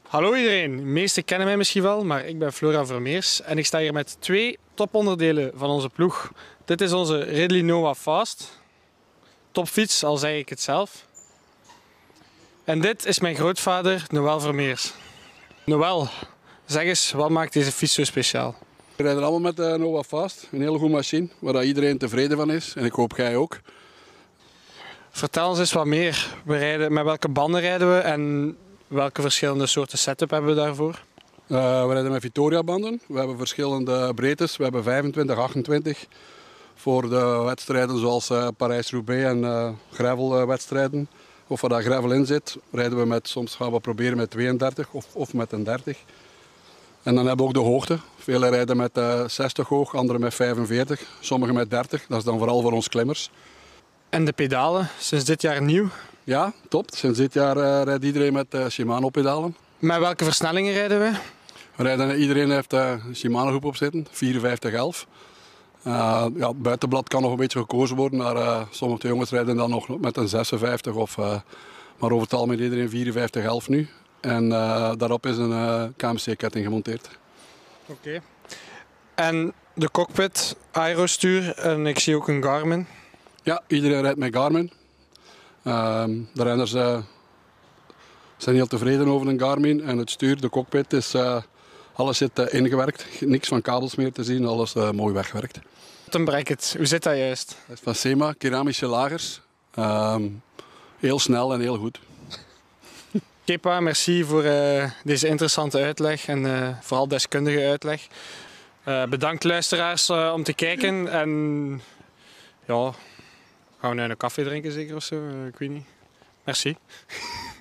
Hallo iedereen, de meesten kennen mij misschien wel, maar ik ben Florian Vermeers en ik sta hier met twee toponderdelen van onze ploeg. Dit is onze Ridley Nova Fast, topfiets, al zeg ik het zelf. En dit is mijn grootvader, Noël Vermeers. Noël, zeg eens, wat maakt deze fiets zo speciaal? We rijden allemaal met de Nova Fast, een hele goede machine waar iedereen tevreden van is en ik hoop jij ook. Vertel ons eens wat meer. Met welke banden rijden we en welke verschillende soorten setup hebben we daarvoor? We rijden met Vittoria banden. We hebben verschillende breedtes. We hebben 25, 28 voor de wedstrijden zoals Parijs-Roubaix en gravelwedstrijden. Of waar daar gravel in zit, rijden we soms gaan we proberen met 32 of met een 30. En dan hebben we ook de hoogte. Velen rijden met 60 hoog, anderen met 45, sommigen met 30. Dat is dan vooral voor ons klimmers. En de pedalen, sinds dit jaar nieuw. Ja, top. Sinds dit jaar rijdt iedereen met Shimano-pedalen. Met welke versnellingen rijden we? Iedereen heeft een Shimano-groep op zitten, 5411. Ja, het buitenblad kan nog een beetje gekozen worden, maar sommige jongens rijden dan nog met een 56. Maar over het algemeen iedereen 5411 nu. En daarop is een KMC-ketting gemonteerd. Oké. En de cockpit, aerostuur en ik zie ook een Garmin. Ja, iedereen rijdt met Garmin. De renners zijn heel tevreden over een Garmin. En het stuur, de cockpit, alles zit ingewerkt. Niks van kabels meer te zien, alles mooi weggewerkt. Een bracket, hoe zit dat juist? Dat is van SEMA, keramische lagers. Heel snel en heel goed. Kepa, merci voor deze interessante uitleg en vooral deskundige uitleg. Bedankt luisteraars om te kijken en ja, gaan we nu een koffie drinken zeker of zo? Ik weet niet. Merci.